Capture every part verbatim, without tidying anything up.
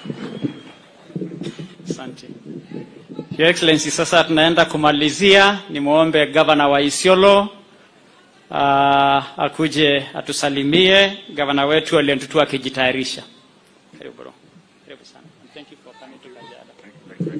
Asante. Your Excellency, sasa tunaenda kumalizia. Nimuombe Governor wa Isiolo uh, akuje atusalimie. Governor wetu aliyetutua akijitayarisha. Karibu bro. Karibu sana. And thank you for coming to Kajiado.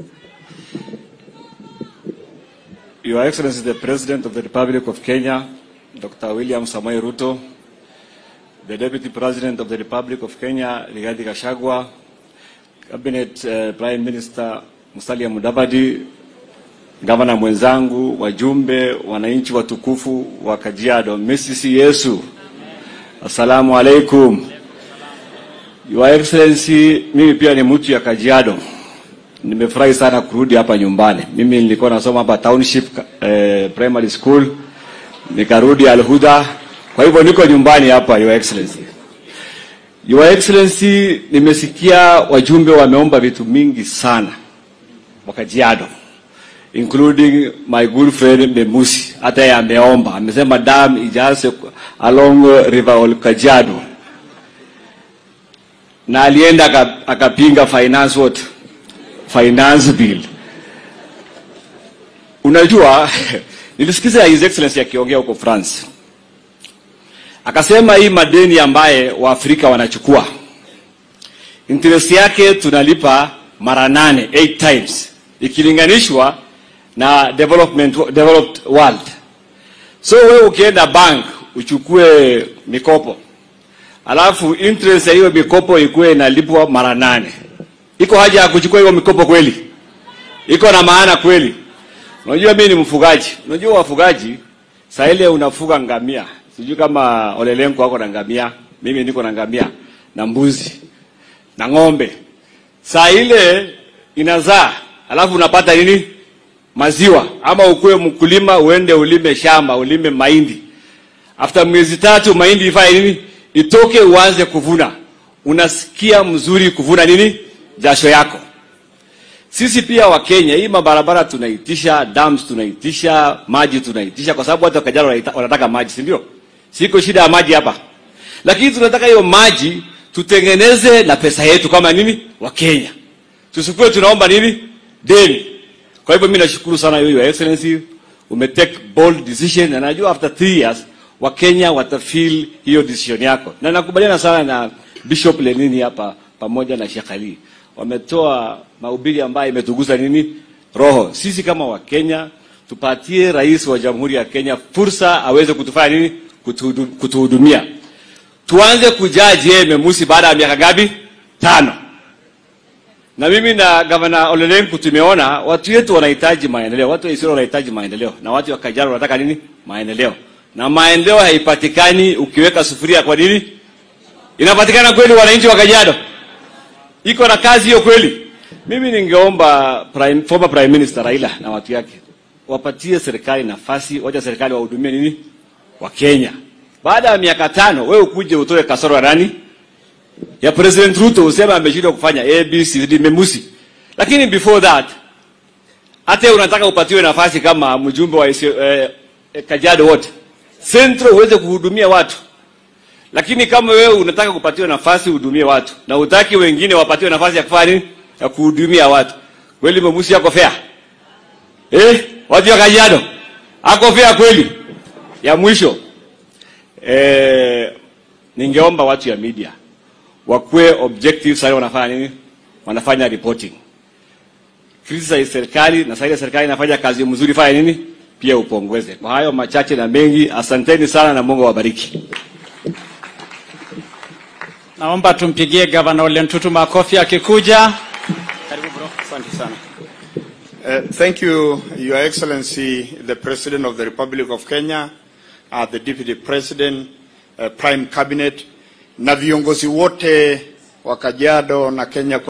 Your Excellency, the President of the Republic of Kenya, Doctor William Samoei Ruto, the Deputy President of the Republic of Kenya, Rigathi Gachagua, Cabinet uh, Prime Minister Musalia Mudavadi, Governor mwenzangu, wajumbe, wananchi watukufu wa Kajiado, Misisi Yesu. Assalamu alaikum. Your Excellency, mimi pia ni mtu ya Kajiado. Nimefurahi sana kurudi hapa nyumbani. Mimi nilikuwa nasoma hapa Township eh, Primary School, nikarudi Al-Huda. Kwa hivyo niko nyumbani hapa, Your Excellency. Your Excellency, nimesikia wajumbe wameomba vitu mingi sana wa Kajiado, including my good friend Memusi. Hata yeye ameomba, amesema dam ijaze along River Kajiado. Na alienda akapinga finance what? Finance bill. Unajua, nilisikiza His Excellency akiongea huko France. Akasema hii madeni ambaye wa Afrika wanachukua, interest yake tunalipa mara nane, eight times, ikilinganishwa na development developed world. So wewe ukienda bank uchukue mikopo, alafu interest ya hiyo mikopo ikuwe inalipwa mara nane. Iko haja ya kuchukua hiyo mikopo kweli? Iko na maana kweli? Unajua mimi ni mfugaji. Unajua wafugaji, saa ile unafuga ngamia. Sijui kama Olelenko wako na ngamia, mimi niko na ngamia na mbuzi na ng'ombe. Saa ile inazaa, alafu unapata nini? Maziwa. Ama ukue mkulima uende ulime shamba, ulime mahindi. After miezi tatu mahindi ifanye nini? Itoke uanze kuvuna. Unasikia mzuri kuvuna nini? Jasho yako. Sisi pia wa Kenya, hii mabarabara tunaitisha, dams tunaitisha, maji tunaitisha, kwa sababu watu wa Kajiado wanataka maji, si ndio? Siko shida ya maji hapa. Lakini tunataka hiyo maji tutengeneze na pesa yetu kama nini? Wa Kenya. Tusikue tunaomba nini? Deni. Kwa hivyo mimi nashukuru sana Your Excellency, umetake bold decision, na najua after three years wa Kenya watafeel hiyo decision yako. Na nakubaliana sana na Bishop Lenini hapa pamoja na Sheikh Ali. Wametoa mahubiri ambayo imetugusa nini? Roho. Sisi kama wa Kenya tupatie rais wa Jamhuri ya Kenya fursa aweze kutufanya nini? Kutuhudumia. Tuanze kujaji yeye Memusi baada ya miaka ngapi? Tano. Na mimi na Governor Olelenko tumeona watu wetu wanahitaji maendeleo. Watu wa Isiolo wanahitaji maendeleo. Na watu wa Kajiado wanataka nini? Maendeleo. Na maendeleo haipatikani ukiweka sufuria kwa nini? Inapatikana kweli wananchi wa Kajiado? Iko na kazi hiyo kweli? Mimi ningeomba prime, former Prime Minister Raila na watu yake wapatie serikali nafasi, wacha serikali wahudumie nini? Wa Kenya. Baada ya miaka tano wewe ukuje utoe kasoro ya nani? Ya President Ruto, usema ameshindwa kufanya A B C D Memusi. Lakini before that, hata unataka upatiwe nafasi kama mjumbe wa eh, Kajiado wote Central uweze kuhudumia watu. Lakini kama wewe unataka kupatiwa nafasi uhudumie watu na utaki wengine wapatiwe nafasi ya kufanya nini? Ya kuhudumia watu, kweli Memusi yako fair? Eh, watu wa Kajiado ako fair kweli? Ya mwisho, eh, ningeomba watu ya media wakue objective sana wanafanya nini? Wanafanya reporting. Criticize serikali, na sasa serikali inafanya kazi mzuri, fanya nini? Pia upongeze. Kwa hayo machache na mengi, asanteni sana na Mungu awabariki. Naomba tumpigie Governor Lentutu makofi akikuja. Karibu bro. Asante sana. Uh, thank you, Your Excellency, the President of the Republic of Kenya, uh, the Deputy President, uh, Prime Cabinet, na viongozi wote wa Kajiado na Kenya.